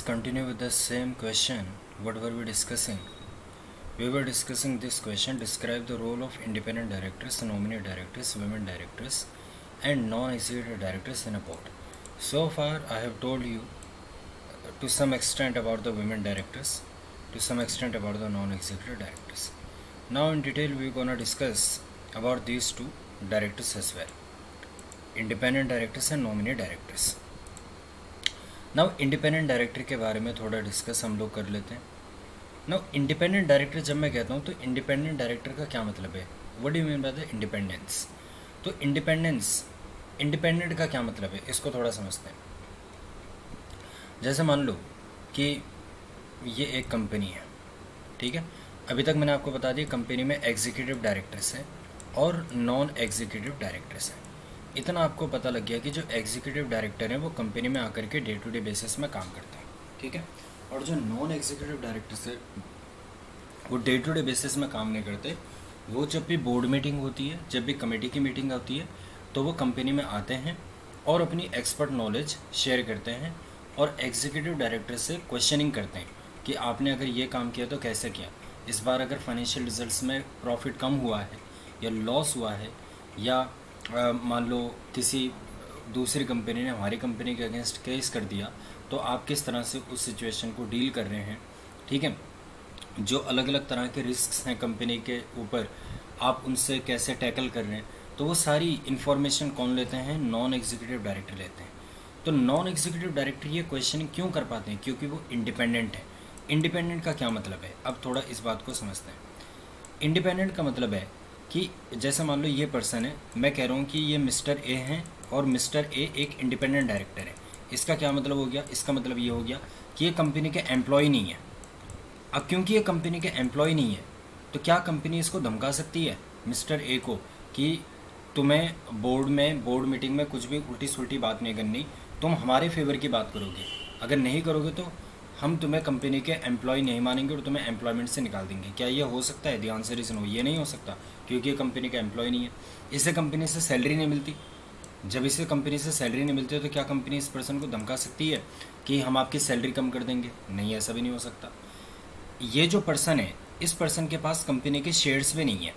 continue with the same question. What were we discussing? We were discussing this question. Describe the role of independent directors, nominee directors, women directors, and non-executive directors in a board. So far, I have told you to some extent about the women directors, to some extent about the non-executive directors. Now, in detail, we're gonna discuss about these two directors as well: independent directors and nominee directors. Now independent director के बारे में थोड़ा discuss हम लोग कर लेते हैं. Now independent director जब मैं कहता हूँ तो इंडिपेंडेंट डायरेक्टर का क्या मतलब है? What do you mean by the independence? तो इंडिपेंडेंट का क्या मतलब है, इसको थोड़ा समझते हैं. जैसे मान लो कि ये एक कंपनी है, ठीक है. अभी तक मैंने आपको बता दिया कंपनी में एग्जीक्यूटिव डायरेक्टर्स हैं और नॉन एग्जीक्यूटिव डायरेक्टर्स हैं. इतना आपको पता लग गया कि जो एग्जीक्यूटिव डायरेक्टर हैं वो कंपनी में आकर के डे टू डे बेसिस में काम करते हैं, ठीक है. और जो नॉन एग्जीक्यूटिव डायरेक्टर्स है वो डे टू डे बेसिस में काम नहीं करते. वो जब भी बोर्ड मीटिंग होती है, जब भी कमेटी की मीटिंग होती है, तो वो कंपनी में आते हैं और अपनी एक्सपर्ट नॉलेज शेयर करते हैं और एग्जीक्यूटिव डायरेक्टर से क्वेश्चनिंग करते हैं कि आपने अगर ये काम किया तो कैसे किया, इस बार अगर फाइनेंशियल रिजल्ट्स में प्रॉफिट कम हुआ है या लॉस हुआ है, या मान लो किसी दूसरी कंपनी ने हमारी कंपनी के अगेंस्ट केस कर दिया, तो आप किस तरह से उस सिचुएशन को डील कर रहे हैं, ठीक है. जो अलग अलग तरह के रिस्क्स हैं कंपनी के ऊपर, आप उनसे कैसे टैकल कर रहे हैं, तो वो सारी इन्फॉर्मेशन कौन लेते हैं? नॉन एग्जीक्यूटिव डायरेक्टर लेते हैं. तो नॉन एग्जीक्यूटिव डायरेक्टर ये क्वेश्चनिंग क्यों कर पाते हैं? क्योंकि वो इंडिपेंडेंट है. इंडिपेंडेंट का क्या मतलब है? अब थोड़ा इस बात को समझते हैं. इंडिपेंडेंट का मतलब है कि जैसे मान लो ये पर्सन है, मैं कह रहा हूँ कि ये मिस्टर ए हैं और मिस्टर ए एक इंडिपेंडेंट डायरेक्टर है. इसका क्या मतलब हो गया? इसका मतलब ये हो गया कि ये कंपनी के एम्प्लॉय नहीं है. अब क्योंकि ये कंपनी के एम्प्लॉय नहीं है, तो क्या कंपनी इसको धमका सकती है मिस्टर ए को कि तुम्हें बोर्ड मीटिंग में कुछ भी उल्टी सुल्टी बात नहीं करनी, तुम हमारे फेवर की बात करोगे, अगर नहीं करोगे तो हम तुम्हें कंपनी के एम्प्लॉय नहीं मानेंगे और तुम्हें एम्प्लॉयमेंट से निकाल देंगे. क्या ये हो सकता है? The answer is no. ये नहीं हो सकता, क्योंकि ये कंपनी का एम्प्लॉय नहीं है. इसे कंपनी से सैलरी नहीं मिलती. जब इसे कंपनी से सैलरी नहीं मिलती है तो क्या कंपनी इस पर्सन को धमका सकती है कि हम आपकी सैलरी कम कर देंगे? नहीं, ऐसा भी नहीं हो सकता. ये जो पर्सन है, इस पर्सन के पास कंपनी के शेयर्स भी नहीं है.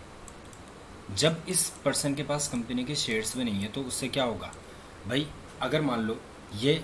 जब इस पर्सन के पास कंपनी के शेयर्स भी नहीं है तो उससे क्या होगा भाई? अगर मान लो ये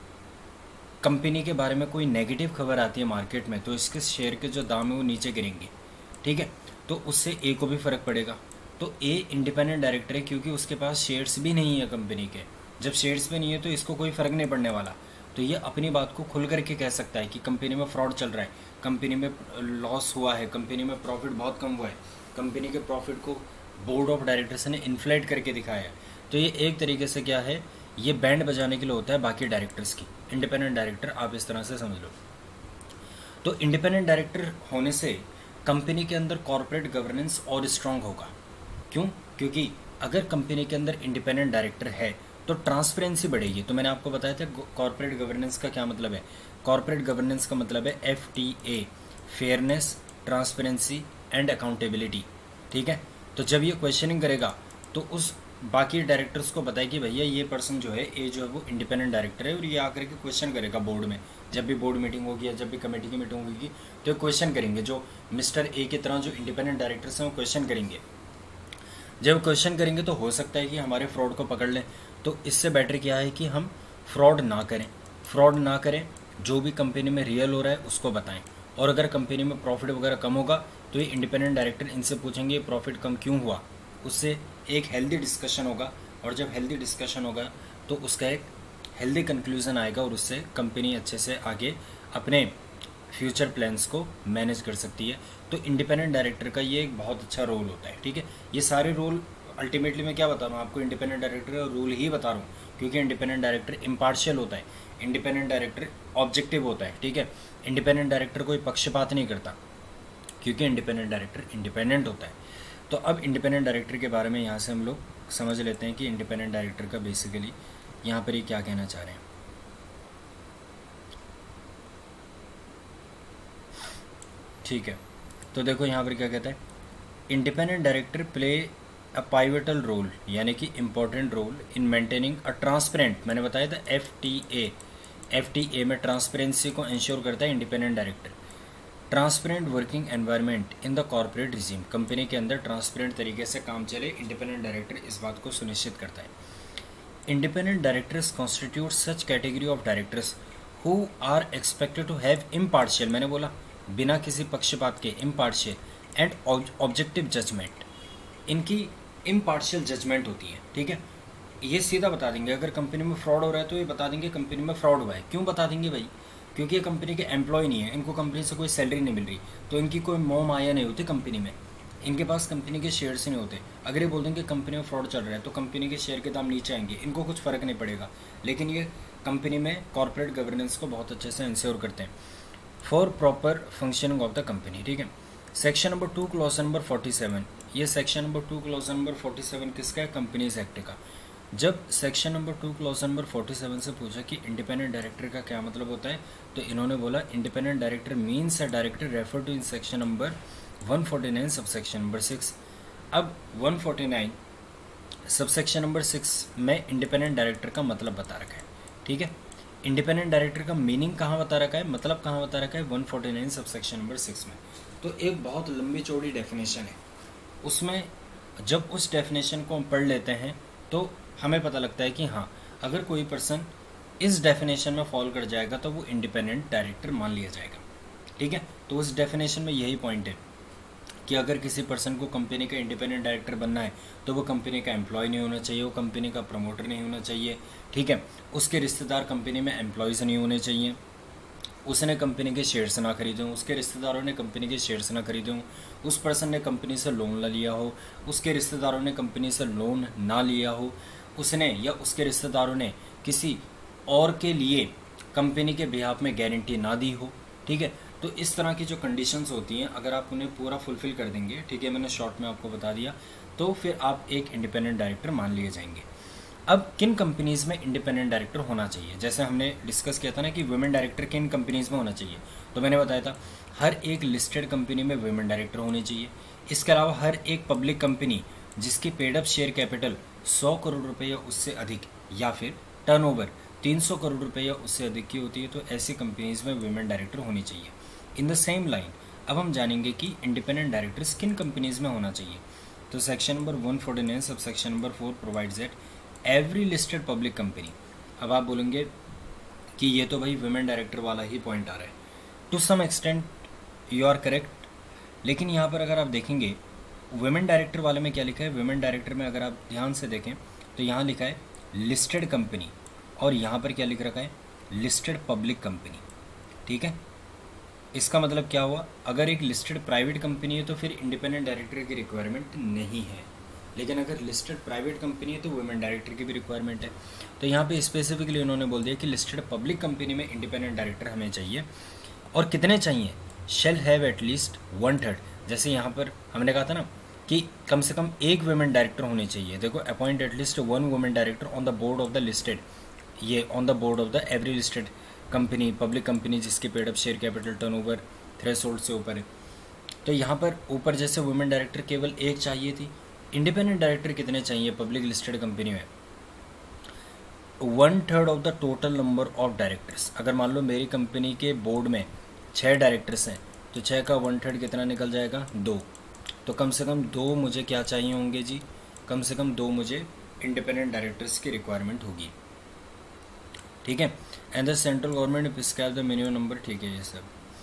कंपनी के बारे में कोई नेगेटिव खबर आती है मार्केट में, तो इसके शेयर के जो दाम है वो नीचे गिरेंगे, ठीक है. तो उससे ए को भी फ़र्क पड़ेगा. तो ए इंडिपेंडेंट डायरेक्टर है क्योंकि उसके पास शेयर्स भी नहीं है कंपनी के. जब शेयर्स भी नहीं है तो इसको कोई फ़र्क नहीं पड़ने वाला. तो ये अपनी बात को खुल करके कह सकता है कि कंपनी में फ्रॉड चल रहा है, कंपनी में लॉस हुआ है, कंपनी में प्रॉफिट बहुत कम हुआ है, कंपनी के प्रॉफिट को बोर्ड ऑफ डायरेक्टर्स ने इन्फ्लेट करके दिखाया है. तो ये एक तरीके से क्या है, ये बैंड बजाने के लिए होता है बाकी डायरेक्टर्स की. इंडिपेंडेंट डायरेक्टर आप इस तरह से समझ लो. तो इंडिपेंडेंट डायरेक्टर होने से कंपनी के अंदर कॉर्पोरेट गवर्नेंस और स्ट्रांग होगा. क्यों? क्योंकि अगर कंपनी के अंदर इंडिपेंडेंट डायरेक्टर है तो ट्रांसपेरेंसी बढ़ेगी. तो मैंने आपको बताया था कॉर्पोरेट गवर्नेंस का क्या मतलब है. कॉर्पोरेट गवर्नेंस का मतलब है FTA, fairness, transparency and accountability, ठीक है. तो जब ये क्वेश्चनिंग करेगा तो उस बाकी डायरेक्टर्स को बताए कि भैया ये पर्सन जो है, ए जो है वो इंडिपेंडेंट डायरेक्टर है और ये आकर के क्वेश्चन करेगा बोर्ड में. जब भी बोर्ड मीटिंग होगी या जब भी कमेटी की मीटिंग होगी तो क्वेश्चन करेंगे. जो मिस्टर ए की तरह जो इंडिपेंडेंट डायरेक्टर्स हैं वो क्वेश्चन करेंगे. जब क्वेश्चन करेंगे तो हो सकता है कि हमारे फ्रॉड को पकड़ लें. तो इससे बेटर क्या है कि हम फ्रॉड ना करें. जो भी कंपनी में रियल हो रहा है उसको बताएं. और अगर कंपनी में प्रॉफिट वगैरह कम होगा तो ये इंडिपेंडेंट डायरेक्टर इनसे पूछेंगे प्रॉफिट कम क्यों हुआ. उससे एक हेल्दी डिस्कशन होगा और जब हेल्दी डिस्कशन होगा तो उसका एक हेल्दी कंक्लूजन आएगा और उससे कंपनी अच्छे से आगे अपने फ्यूचर प्लान्स को मैनेज कर सकती है. तो इंडिपेंडेंट डायरेक्टर का ये एक बहुत अच्छा रोल होता है, ठीक है. ये सारे रोल अल्टीमेटली मैं क्या बता रहा हूँ आपको, इंडिपेंडेंट डायरेक्टर का रोल ही बता रहा हूँ, क्योंकि इंडिपेंडेंट डायरेक्टर इम्पार्शियल होता है, इंडिपेंडेंट डायरेक्टर ऑब्जेक्टिव होता है, ठीक है. इंडिपेंडेंट डायरेक्टर कोई पक्षपात नहीं करता क्योंकि इंडिपेंडेंट डायरेक्टर इंडिपेंडेंट होता है. तो अब इंडिपेंडेंट डायरेक्टर के बारे में यहाँ से हम लोग समझ लेते हैं कि इंडिपेंडेंट डायरेक्टर का बेसिकली यहाँ पर ये क्या कहना चाह रहे हैं. ठीक है, तो देखो यहाँ पर क्या कहता है, independent director play a pivotal role, यानी कि important role in maintaining a transparent. मैंने बताया था FTA, FTA में ट्रांसपेरेंसी को इंश्योर करता है independent director. Transparent working environment in the corporate regime, company के अंदर ट्रांसपेरेंट तरीके से काम चले, इंडिपेंडेंट डायरेक्टर इस बात को सुनिश्चित करता है। Independent directors constitute such category of directors who are expected to have impartial, मैंने बोला बिना किसी पक्षपात के, इम्पार्शियल एंड ऑब्जेक्टिव जजमेंट, इनकी इम्पार्शियल जजमेंट होती है। ठीक है, ये सीधा बता देंगे अगर कंपनी में फ्रॉड हो रहा है तो ये बता देंगे कंपनी में फ्रॉड हुआ है। क्यों बता देंगे भाई? क्योंकि ये कंपनी के एम्प्लॉय नहीं है, इनको कंपनी से कोई सैलरी नहीं मिल रही, तो इनकी कोई मोह माया नहीं होती कंपनी में, इनके पास कंपनी के शेयर्स नहीं होते। अगर ये बोल देंगे कंपनी में फ्रॉड चल रहा है तो कंपनी के शेयर के दाम नीचे आएंगे, इनको कुछ फ़र्क नहीं पड़ेगा, लेकिन ये कंपनी में कॉर्पोरेट गवर्नेंस को बहुत अच्छे से इंश्योर करते हैं for proper functioning of the company. ठीक है, सेक्शन नंबर 2 क्लॉज नंबर 47, ये सेक्शन नंबर 2 क्लॉज नंबर 47 किसका है? कंपनीज एक्ट का। जब सेक्शन नंबर 2 क्लॉज नंबर 47 से पूछा कि इंडिपेंडेंट डायरेक्टर का क्या मतलब होता है, तो इन्होंने बोला independent director means a director refer to in section number 149 sub section number 6। अब 149 सब सेक्शन नंबर 6 में इंडिपेंडेंट डायरेक्टर का मतलब बता रखा है। ठीक है, इंडिपेंडेंट डायरेक्टर का मीनिंग कहाँ बता रखा है, मतलब कहाँ बता रखा है? 149 सब सेक्शन नंबर 6 में। तो एक बहुत लंबी चौड़ी डेफिनेशन है, उसमें जब उस डेफिनेशन को हम पढ़ लेते हैं तो हमें पता लगता है कि हाँ, अगर कोई पर्सन इस डेफिनेशन में फॉलो कर जाएगा तो वो इंडिपेंडेंट डायरेक्टर मान लिया जाएगा। ठीक है, तो उस डेफिनेशन में यही पॉइंट है कि अगर किसी पर्सन को कंपनी का इंडिपेंडेंट डायरेक्टर बनना है तो वो कंपनी का एम्प्लॉय नहीं होना चाहिए, वो कंपनी का प्रमोटर नहीं होना चाहिए। ठीक है, उसके रिश्तेदार कंपनी में एम्प्लॉयज़ नहीं होने चाहिए, उसने कंपनी के शेयर्स ना खरीदे हों, उसके रिश्तेदारों ने कंपनी के शेयर्स ना खरीदे हों, उस पर्सन ने कंपनी से लोन ना लिया हो, उसके रिश्तेदारों ने कंपनी से लोन ना लिया हो, उसने या उसके रिश्तेदारों ने किसी और के लिए कंपनी के बिहाफ में गारंटी ना दी हो। ठीक है, तो इस तरह की जो कंडीशंस होती हैं अगर आप उन्हें पूरा फुलफिल कर देंगे, ठीक है, मैंने शॉर्ट में आपको बता दिया, तो फिर आप एक इंडिपेंडेंट डायरेक्टर मान लिए जाएंगे। अब किन कंपनीज़ में इंडिपेंडेंट डायरेक्टर होना चाहिए? जैसे हमने डिस्कस किया था ना कि वुमेन डायरेक्टर किन कंपनीज़ में होना चाहिए, तो मैंने बताया था हर एक लिस्टेड कंपनी में वुमेन डायरेक्टर होनी चाहिए। इसके अलावा हर एक पब्लिक कंपनी जिसकी paid up share capital 100 crore रुपये या उससे अधिक, या फिर टर्नओवर 300 करोड़ रुपये या उससे अधिक की होती है, तो ऐसी कंपनीज़ में वुमेन डायरेक्टर होनी चाहिए। इन द सेम लाइन अब हम जानेंगे कि इंडिपेंडेंट डायरेक्टर्स किन कंपनीज़ में होना चाहिए। तो section number 149 sub section number 4 provides that every listed public company, अब आप बोलेंगे कि ये तो भाई वुमेन डायरेक्टर वाला ही पॉइंट आ रहा है, to some extent you are correct, लेकिन यहाँ पर अगर आप देखेंगे वुमेन डायरेक्टर वाले में क्या लिखा है, वुमेन डायरेक्टर में अगर आप ध्यान से देखें तो यहाँ लिखा है लिस्टेड कंपनी, और यहाँ पर क्या लिख रखा है? Listed public company. ठीक है, इसका मतलब क्या हुआ? अगर एक लिस्टेड प्राइवेट कंपनी है तो फिर इंडिपेंडेंट डायरेक्टर की रिक्वायरमेंट नहीं है, लेकिन अगर लिस्टेड प्राइवेट कंपनी है तो वुमेन डायरेक्टर की भी रिक्वायरमेंट है। तो यहाँ पे स्पेसिफिकली उन्होंने बोल दिया कि लिस्टेड पब्लिक कंपनी में इंडिपेंडेंट डायरेक्टर हमें चाहिए, और कितने चाहिए? शेल हैव एटलीस्ट 1/3, जैसे यहाँ पर हमने कहा था ना कि कम से कम एक वुमेन डायरेक्टर होनी चाहिए। देखो, appoint at least 1 women director on the board of the listed, ये on the board of the every listed company, public company जिसकी paid up share capital turnover threshold से ऊपर है। तो यहाँ पर ऊपर जैसे वुमेन डायरेक्टर केवल एक चाहिए थी, इंडिपेंडेंट डायरेक्टर कितने चाहिए पब्लिक लिस्टेड कंपनी में? 1/3 of the total number of directors. अगर मान लो मेरी कंपनी के बोर्ड में 6 डायरेक्टर्स हैं तो 6 का 1/3 कितना निकल जाएगा? 2। तो कम से कम 2 मुझे क्या चाहिए होंगे जी? कम से कम 2 मुझे इंडिपेंडेंट डायरेक्टर्स की रिक्वायरमेंट होगी। ठीक है, and the central government prescribe the minimum number, ठीक है ये सब,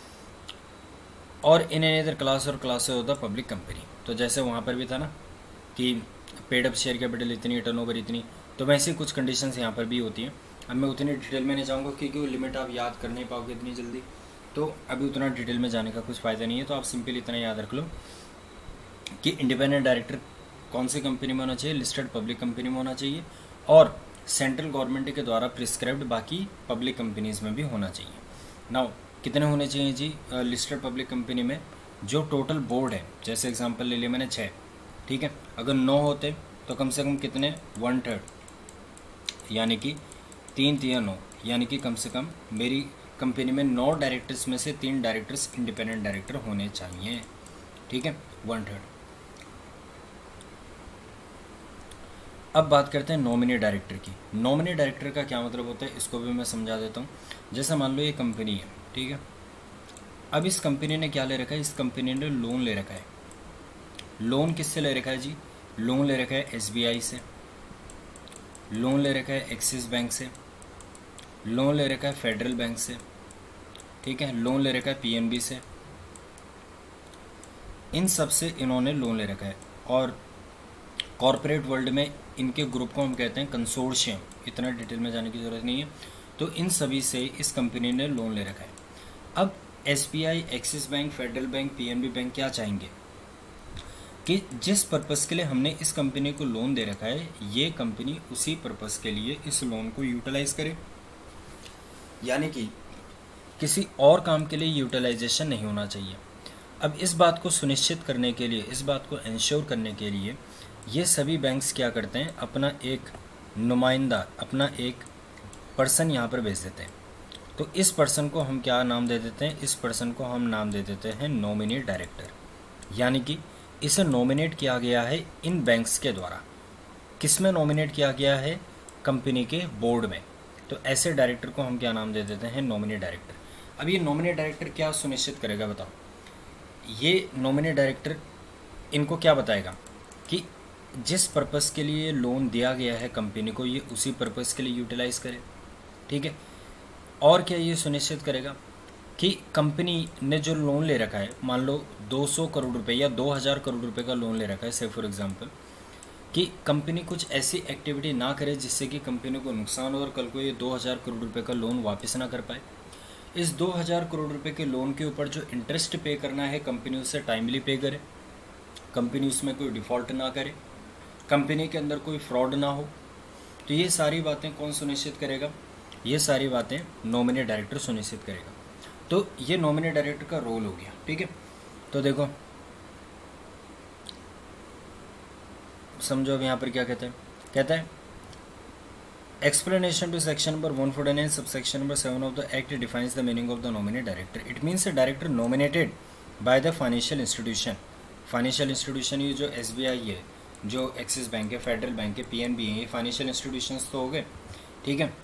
और इन एनी अदर क्लास और class of the public company. तो जैसे वहाँ पर भी था ना कि पेड अप शेयर कैपिटल इतनी, टर्नओवर इतनी, तो वैसे कुछ कंडीशंस यहाँ पर भी होती हैं। अब मैं उतनी डिटेल में नहीं जाऊँगा क्योंकि वो लिमिट आप याद कर नहीं पाओगे इतनी जल्दी, तो अभी उतना डिटेल में जाने का कुछ फ़ायदा नहीं है। तो आप सिंपल इतना याद रख लो कि इंडिपेंडेंट डायरेक्टर कौन सी कंपनी में होना चाहिए? लिस्टेड पब्लिक कंपनी में होना चाहिए, और सेंट्रल गवर्नमेंट के द्वारा प्रिस्क्राइब्ड बाकी पब्लिक कंपनीज़ में भी होना चाहिए। नाउ कितने होने चाहिए जी लिस्टेड पब्लिक कंपनी में? जो टोटल बोर्ड है, जैसे एग्जांपल ले लिया मैंने 6, ठीक है, अगर 9 होते तो कम से कम कितने? 1/3, यानी कि 3 3 9, यानी कि कम से कम मेरी कंपनी में 9 डायरेक्टर्स में से 3 डायरेक्टर्स इंडिपेंडेंट डायरेक्टर होने चाहिए। ठीक है, 1/3। अब बात करते हैं नॉमिनी डायरेक्टर की। नॉमिनी डायरेक्टर का क्या मतलब होता है, इसको भी मैं समझा देता हूँ। जैसे मान लो ये कंपनी है, ठीक है। अब इस कंपनी ने क्या ले रखा है, इस कंपनी ने लोन ले रखा है। लोन किससे ले रखा है जी, लोन ले रखा है SBI से, लोन ले रखा है एक्सिस बैंक से, लोन ले रखा है फेडरल बैंक से, ठीक है, लोन ले रखा है PNB से। इन सब से इन्होंने लोन ले रखा है। और कॉरपोरेट वर्ल्ड में इनके ग्रुप को हम कहते हैं कंसोर्शियम, इतना डिटेल में जाने की ज़रूरत नहीं है। तो इन सभी से इस कंपनी ने लोन ले रखा है। अब SBI, Axis bank, Federal bank, PNB bank क्या चाहेंगे कि जिस पर्पस के लिए हमने इस कंपनी को लोन दे रखा है, ये कंपनी उसी पर्पस के लिए इस लोन को यूटिलाइज करे, यानी कि किसी और काम के लिए यूटिलाइजेशन नहीं होना चाहिए। अब इस बात को सुनिश्चित करने के लिए, इस बात को इंश्योर करने के लिए ये सभी बैंक्स क्या करते हैं, अपना एक नुमाइंदा, अपना एक पर्सन यहाँ पर भेज देते हैं। तो इस पर्सन को हम क्या नाम दे देते हैं, इस पर्सन को हम नाम दे देते हैं नॉमिनी डायरेक्टर, यानी कि इसे नॉमिनेट किया गया है इन बैंक्स के द्वारा। किस में नॉमिनेट किया गया है, कंपनी के बोर्ड में। तो ऐसे डायरेक्टर को हम क्या नाम दे देते हैं, नॉमिनी डायरेक्टर। अब ये नॉमिनी डायरेक्टर क्या सुनिश्चित करेगा बताओ, ये नॉमिनी डायरेक्टर इनको क्या बताएगा कि जिस पर्पस के लिए लोन दिया गया है कंपनी को, ये उसी पर्पस के लिए यूटिलाइज करे, ठीक है। और क्या ये सुनिश्चित करेगा कि कंपनी ने जो लोन ले रखा है, मान लो 200 करोड़ रुपए या 2000 करोड़ रुपए का लोन ले रखा है, से फॉर एग्जांपल, कि कंपनी कुछ ऐसी एक्टिविटी ना करे जिससे कि कंपनी को नुकसान हो और कल को ये 2000 करोड़ रुपए का लोन वापस ना कर पाए। इस 2000 करोड़ रुपए के लोन के ऊपर जो इंटरेस्ट पे करना है, कंपनी उससे टाइमली पे करे, कंपनी उसमें कोई डिफ़ॉल्ट ना करे, कंपनी के अंदर कोई फ्रॉड ना हो। तो ये सारी बातें कौन सुनिश्चित करेगा, ये सारी बातें नॉमिनी डायरेक्टर सुनिश्चित करेगा। तो ये नॉमिनी डायरेक्टर का रोल हो गया, ठीक है। तो देखो समझो अब यहाँ पर क्या कहते हैं, कहता है explanation to section number 149 subsection number 7 of the act defines the meaning of the nominee director. It means a director nominated by the financial institution. Financial institution ये जो SBI है, जो एक्सिस बैंक है, फेडरल बैंक है, PNB है, ये financial institutions तो हो गए, ठीक है।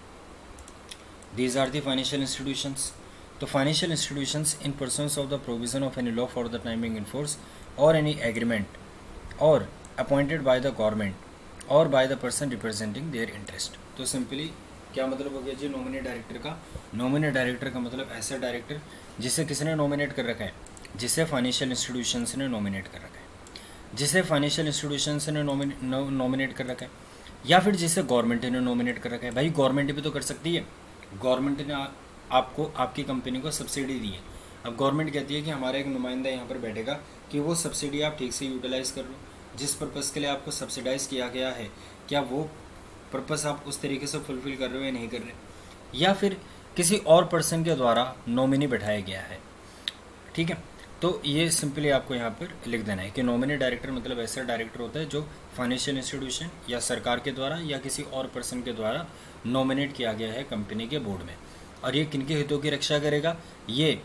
These are the financial institutions. तो financial institutions in persons of the provision of any law for the time being in force और एनी एग्रीमेंट और अपॉइंटेड बाय द गवर्नमेंट और by the person representing their interest. तो simply क्या मतलब हो गया जी नॉमिनी डायरेक्टर का, नॉमिनी डायरेक्टर का मतलब ऐसा डायरेक्टर जिसे किसने नॉमिनेट कर रखा है, जिसे फाइनेंशियल इंस्टीट्यूशंस ने नॉमिनेट कर रखा है, जिसे फाइनेंशियल इंस्टीट्यूशंस ने नॉमिनेट कर रखा है, या फिर जिसे गवर्नमेंट ने नॉमिनेट कर रखा है। भाई गवर्नमेंट भी तो कर सकती है, गवर्नमेंट ने आपको आपकी कंपनी को सब्सिडी दी है। अब गवर्नमेंट कहती है कि हमारा एक नुमाइंदा यहाँ पर बैठेगा कि वो सब्सिडी आप ठीक से यूटिलाइज़ कर लो, जिस पर्पज़ के लिए आपको सब्सिडाइज़ किया गया है क्या वो पर्पज़ आप उस तरीके से फुलफ़िल कर रहे हो या नहीं कर रहे, या फिर किसी और पर्सन के द्वारा नॉमिनी बैठाया गया है, ठीक है। तो ये सिंपली आपको यहाँ पर लिख देना है कि नॉमिनी डायरेक्टर मतलब ऐसा डायरेक्टर होता है जो फाइनेंशियल इंस्टीट्यूशन या सरकार के द्वारा या किसी और पर्सन के द्वारा नॉमिनेट किया गया है कंपनी के बोर्ड में। और ये किनके हितों की रक्षा करेगा, ये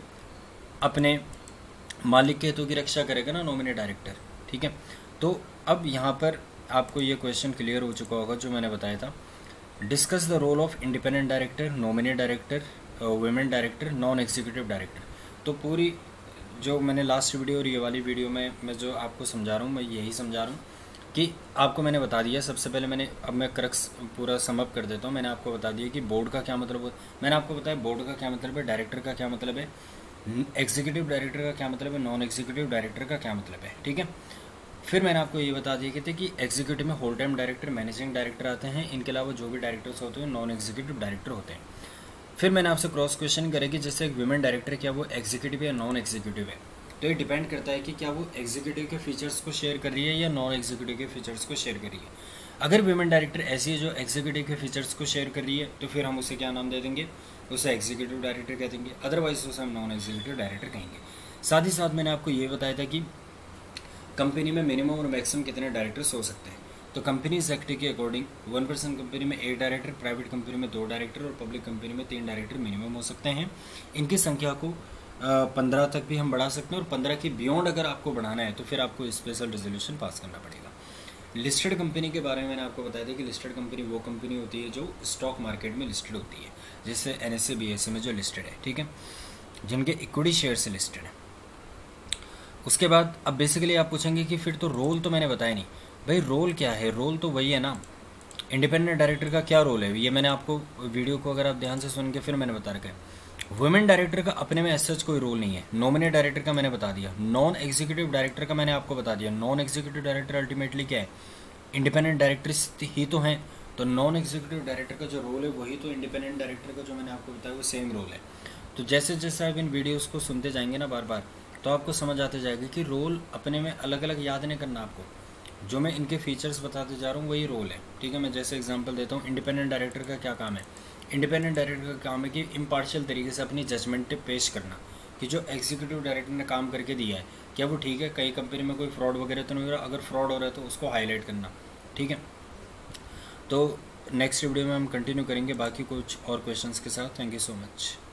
अपने मालिक के हितों की रक्षा करेगा ना नॉमिनी डायरेक्टर, ठीक है। तो अब यहाँ पर आपको ये क्वेश्चन क्लियर हो चुका होगा जो मैंने बताया था। Discuss the role of independent director, nominee director, women director, non executive director. तो पूरी जो मैंने लास्ट वीडियो और ये वाली वीडियो में मैं जो आपको समझा रहा हूँ, मैं यही समझा रहा हूँ कि आपको मैंने बता दिया। सबसे पहले मैंने, अब मैं क्रक्स पूरा समअप कर देता हूँ। मैंने आपको बता दिया कि बोर्ड का क्या मतलब, मैंने आपको बताया बोर्ड का क्या मतलब है, डायरेक्टर का क्या मतलब है, एग्जीक्यूटिव डायरेक्टर का क्या मतलब है, नॉन एग्जीक्यूटिव डायरेक्टर का क्या मतलब है, ठीक है। फिर मैंने आपको ये बता दिया कि एग्जीक्यूटिव में whole time director, managing director आते हैं, इनके अलावा जो भी डायरेक्टर्स होते हैं नॉन एग्जीक्यूटिव डायरेक्टर होते हैं। फिर मैंने आपसे क्रॉस क्वेश्चन करें कि जैसे एक वुमेन डायरेक्टर क्या वो एग्जीक्यूटिव या नॉन एग्जीक्यूटिव है। तो ये डिपेंड करता है कि क्या वो एग्जीक्यूटिव के फीचर्स को शेयर कर रही है या नॉन एग्जीक्यूटिव के फीचर्स को शेयर कर रही है। अगर वुमेन डायरेक्टर ऐसी है जो एग्जीक्यूटिव के फीचर्स को शेयर कर रही है तो फिर हम उसे क्या नाम दे देंगे, उसे एग्जीक्यूटिव डायरेक्टर कह देंगे, अदरवाइज उसे हम नॉन एग्जीक्यूटिव डायरेक्टर कहेंगे। साथ ही साथ मैंने आपको ये बताया था कि कंपनी में मिनिमम और मैक्सिमम कितने डायरेक्टर्स हो सकते हैं। तो कंपनीज एक्ट के अकॉर्डिंग 1% कंपनी में 1 डायरेक्टर, प्राइवेट कंपनी में 2 डायरेक्टर और पब्लिक कंपनी में 3 डायरेक्टर मिनिमम हो सकते हैं। इनकी संख्या को 15 तक भी हम बढ़ा सकते हैं और 15 के बियॉन्ड अगर आपको बढ़ाना है तो फिर आपको स्पेशल रेजोल्यूशन पास करना पड़ेगा। लिस्टेड कंपनी के बारे में मैंने आपको बताया था कि लिस्टेड कंपनी वो कंपनी होती है जो स्टॉक मार्केट में लिस्टेड होती है, जैसे NSE BSE में जो लिस्टेड है, ठीक है, जिनके इक्विटी शेयर से लिस्टेड है। उसके बाद अब बेसिकली आप पूछेंगे कि फिर तो रोल तो मैंने बताया नहीं। भाई रोल क्या है, रोल तो वही है ना, इंडिपेंडेंट डायरेक्टर का क्या रोल है, ये मैंने आपको वीडियो को अगर आप ध्यान से सुन के फिर मैंने बता रखा है। वुमेन डायरेक्टर का अपने में ऐसा कोई रोल नहीं है। नॉमिनी डायरेक्टर का मैंने बता दिया, नॉन एग्जीक्यूटिव डायरेक्टर का मैंने आपको बता दिया। नॉन एग्जीक्यूटिव डायरेक्टर अल्टीमेटली क्या है, इंडिपेंडेंट डायरेक्टर्स ही तो हैं, तो नॉन एग्जीक्यूटिव डायरेक्टर का जो रोल है वही तो इंडिपेंडेंट डायरेक्टर का जो मैंने आपको बताया वो सेम रोल है। तो जैसे जैसे आप इन वीडियोज़ को सुनते जाएंगे ना बार बार, तो आपको समझ आते जाएगा कि रोल अपने में अलग अलग याद नहीं करना आपको, जो मैं इनके फीचर्स बताते जा रहा हूँ वही रोल है, ठीक है। मैं जैसे एग्जांपल देता हूँ, इंडिपेंडेंट डायरेक्टर का क्या काम है। इंडिपेंडेंट डायरेक्टर का काम है कि इम्पार्शियल तरीके से अपनी जजमेंट पेश करना कि जो एग्जीक्यूटिव डायरेक्टर ने काम करके दिया है क्या वो ठीक है, कई कंपनी में कोई फ्रॉड वगैरह तो नहीं हो रहा, अगर फ्रॉड हो रहा है तो उसको हाईलाइट करना, ठीक है। तो नेक्स्ट वीडियो में हम कंटिन्यू करेंगे बाकी कुछ और क्वेश्चंस के साथ। Thank you so much.